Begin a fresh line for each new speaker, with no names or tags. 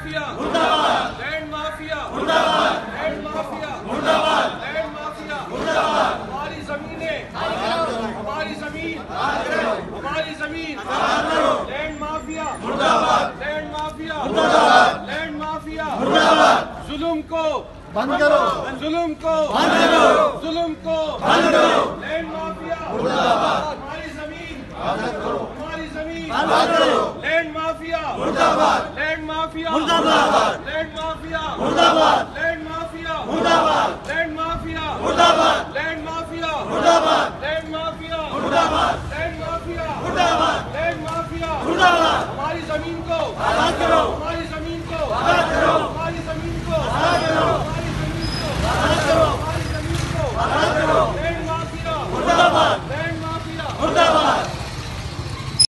Mafia मुर्दाबाद, land mafia मुर्दाबाद, land mafia मुर्दाबाद, लैंड माफिया मुर्दाबाद। हमारी जमीनें, हमारी जमीन, हमारी जमीन, लैंड माफिया मुर्दाबाद, लैंड माफिया मुर्दाबाद, लैंड माफिया मुर्दाबाद। जुल्म को बंद करो, जुल्म को बंद करो, जुल्म को बंद करो। लैंड माफिया मुर्दाबाद, हमारी जमीन, हमारी जमीन, लैंड माफिया मुर्दाबाद, लैंड माफिया मुर्दाबाद, लैंड माफिया मुर्दाबाद, लैंड माफिया मुर्दाबाद, लैंड माफिया मुर्दाबाद, लैंड माफिया मुर्दाबाद, लैंड माफिया मुर्दाबाद, लैंड माफिया मुर्दाबाद, लैंड माफिया मुर्दाबाद। हमारी जमीन को आजाद करो।